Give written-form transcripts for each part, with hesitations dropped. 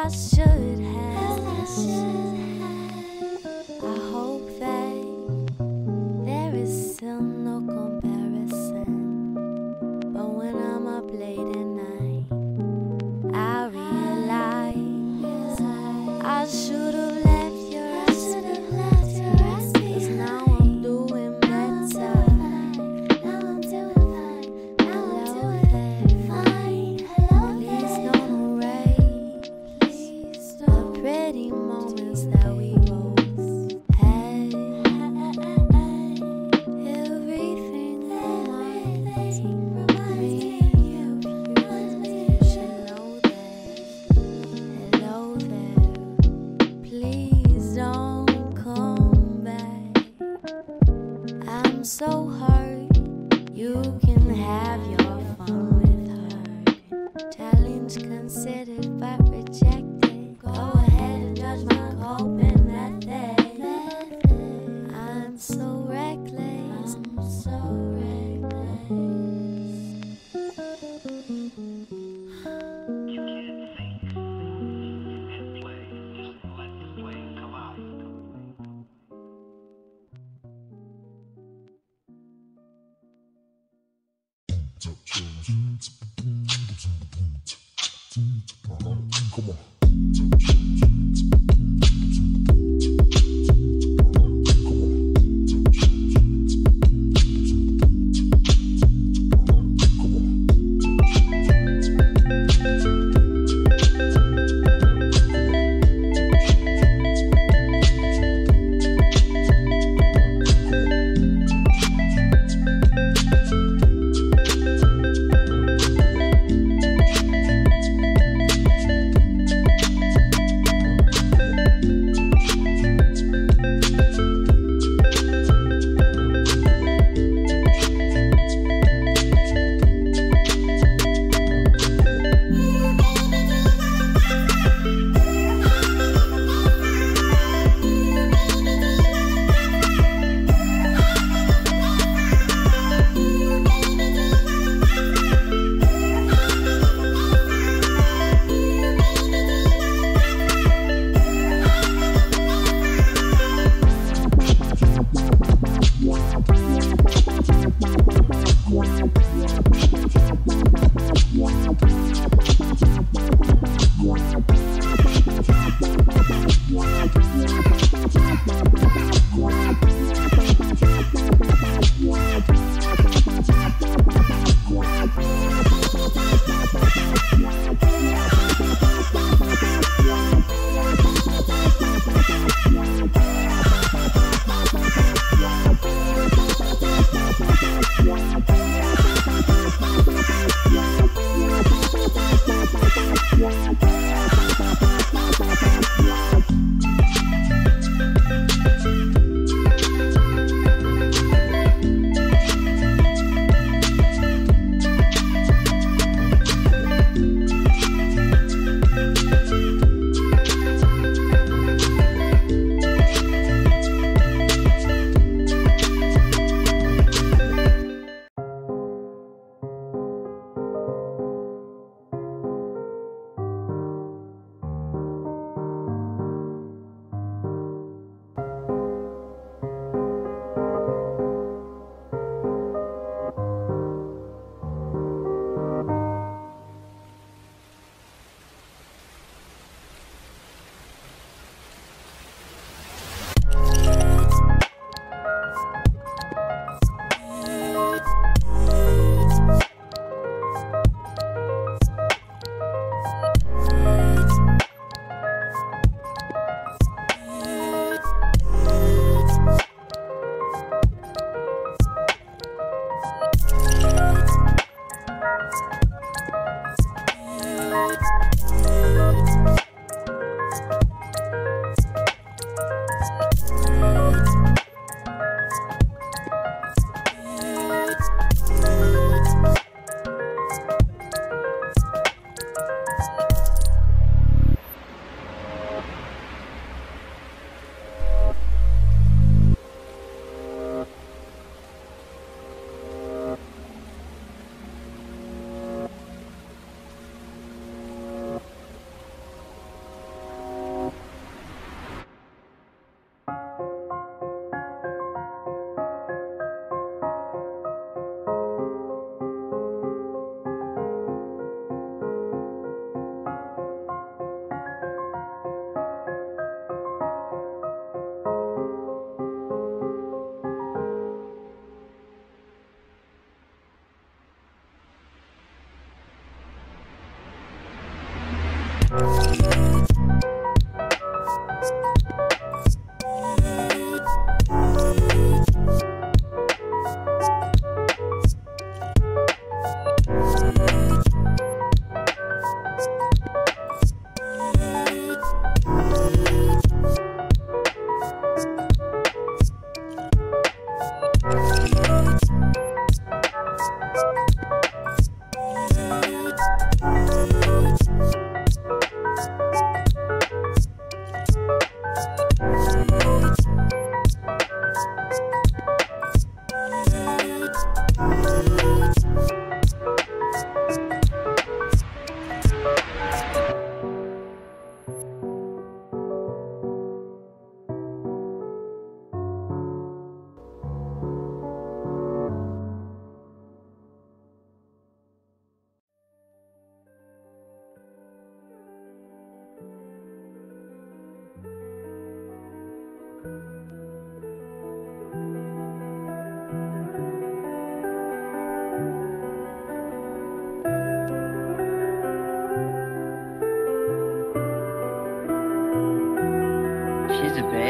I should have. I hope that there is still no comparison. But when I'm up late at night, I realize I should have left your ass. 'Cause now I'm doing better. Now I'm doing fine. Now I'm doing fine. Please don't erase the pretty moments that we both had. Everything reminds me of you. You should know that. Hello there. Please don't come back. I'm so hurt. You can have your fun with her. Challenge considered but rejected. Go ahead and judge my coping method. I'm so reckless. I'm so reckless. Come on.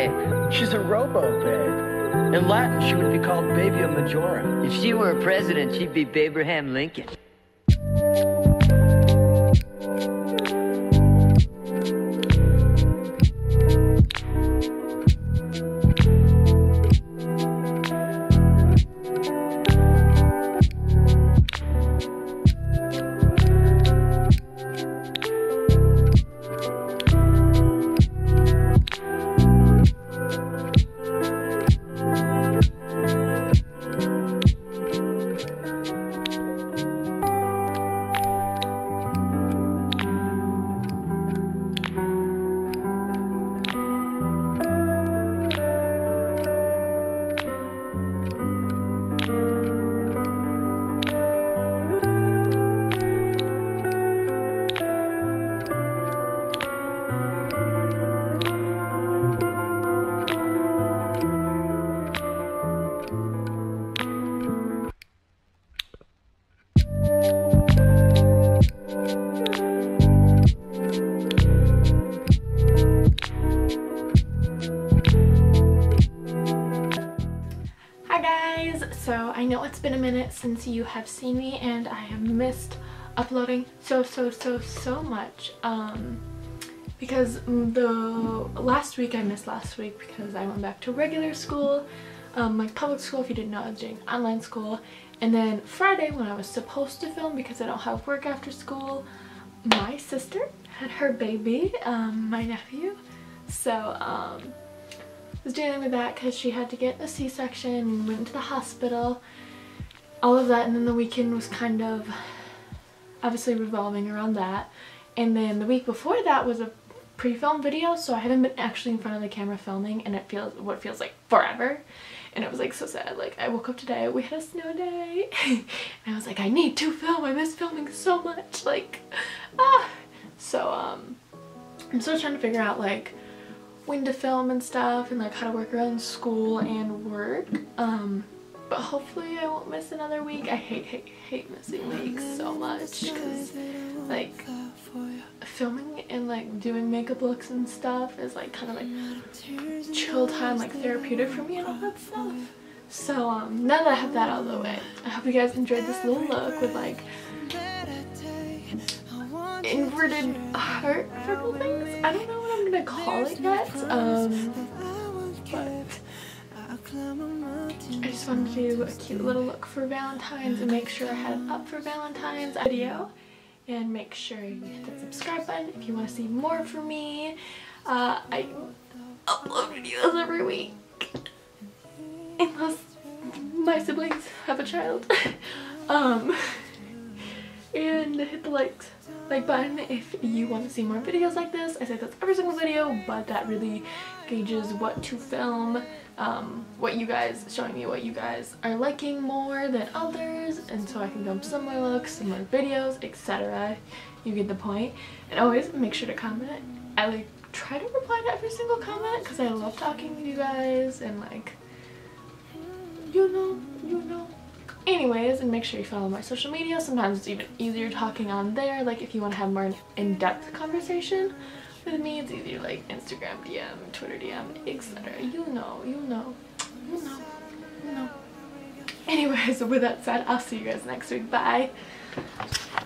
babe. She's a robo-babe. In Latin, she would be called Babia Majora. If she were a president, she'd be Abraham Lincoln. So I know it's been a minute since you have seen me and I have missed uploading so much because the last week I missed last week because I went back to regular school, like public school. If you didn't know, I was doing online school. And then Friday when I was supposed to film because I don't have work after school, my sister had her baby, my nephew. So was dealing with that because she had to get a C-section and went to the hospital, all of that. And then the weekend was kind of obviously revolving around that. And then the week before that was a pre-film video, so I haven't been actually in front of the camera filming, and it feels what feels like forever. And it was like so sad. Like I woke up today, we had a snow day and I was like, I need to film, I miss filming so much, like so I'm still trying to figure out like when to film and stuff, and like how to work around school and work, but hopefully I won't miss another week. I hate missing weeks so much because like filming and like doing makeup looks and stuff is like kind of like chill time, like therapeutic for me and all that stuff. So now that I have that out of the way, I hope you guys enjoyed this little look with like inverted heart purple things. I don't know what I'm gonna call it yet, but I just wanted to do a cute little look for Valentine's and make sure I had it up for Valentine's video. And make sure you hit that subscribe button if you want to see more from me. I upload videos every week unless my siblings have a child. And hit the like button if you want to see more videos like this. I say that's every single video, but that really gauges what to film, what you guys, showing me what you guys are liking more than others, and so I can film similar looks, similar videos, etc. You get the point. And always make sure to comment. I like try to reply to every single comment because I love talking to you guys, and like you know. Anyways, and make sure you follow my social media. Sometimes it's even easier talking on there. Like if you want to have more in-depth conversation with me, it's easier like Instagram DM, Twitter DM, etc. You know. Anyways, with that said, I'll see you guys next week. Bye.